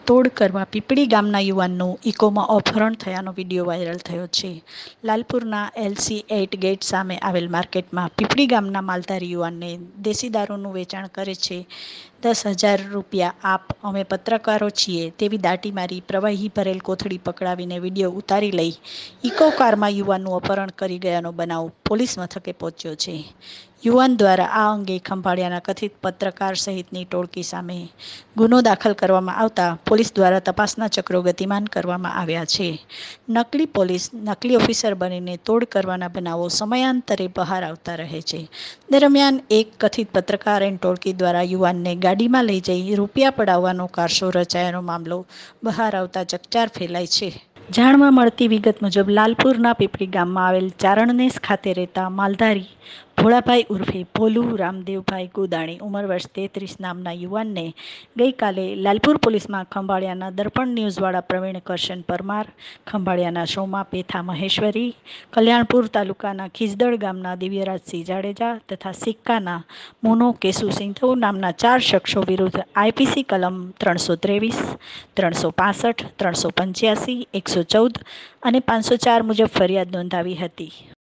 તોડ કરવા પીપળી ગામના યુવાનનું ઇકોમાં અપહરણ થયાનો વિડીયો વાયરલ થયો છે. લાલપુરના LC8 ગેટ સામે આવેલ માર્કેટમાં પીપળી ગામના માલધારી યુવાનને દેશી દારૂનું વેચાણ કરે છે. 10,000 રૂપિયા આપ, અમે પત્રકારો છીએ તેવી દાટી મારી પ્રવાહી ભરેલ કોથળી પકડાવીને વિડીયો ઉતારી લઈ ઇકો કારમાં યુવાનનું અપહરણ કરી ગયાનો બનાવ પોલીસ મથકે પહોંચ્યો છે. યુવાન દ્વારા આ અંગે ખંભાળિયાના કથિત પત્રકાર સહિતની ટોળકી સામે ગુનો દાખલ કરવામાં આવતા પોલીસ દ્વારા તપાસના ચક્રો ગતિમાન કરવામાં આવ્યા છે. નકલી પોલીસ નકલી ઓફિસર બનીને તોડ કરવાના બનાવો સમયાંતરે બહાર આવતા રહે છે. દરમિયાન એક કથિત પત્રકાર એન્ડ ટોળકી દ્વારા યુવાનને ગાડીમાં લઈ જઈ રૂપિયા પડાવવાનો કારસો રચાયાનો મામલો બહાર આવતા ચકચાર ફેલાઈ છે. જાણવા મળતી વિગત મુજબ લાલપુરના પીપળી ગામમાં આવેલ ચારણનેસ ખાતે રહેતા માલધારી ભોળાભાઈ ઉર્ફે ભોલુ રામદેવભાઈ ગોદાણી ઉંમર વર્ષ 33 નામના યુવાનને ગઈકાલે લાલપુર પોલીસમાં ખંભાળિયાના દર્પણ ન્યૂઝવાળા પ્રવીણ કરશન પરમાર, ખંભાળિયાના સોમા પેથા મહેશ્વરી, કલ્યાણપુર તાલુકાના ખીજદડ ગામના દિવ્યરાજસિંહ જાડેજા તથા સિક્કાના મોનો કેસુ સિંધવ નામના 4 શખ્સો વિરુદ્ધ IPC કલમ 323, 365, 385, 114 અને 504 મુજબ ફરિયાદ નોંધાવી હતી.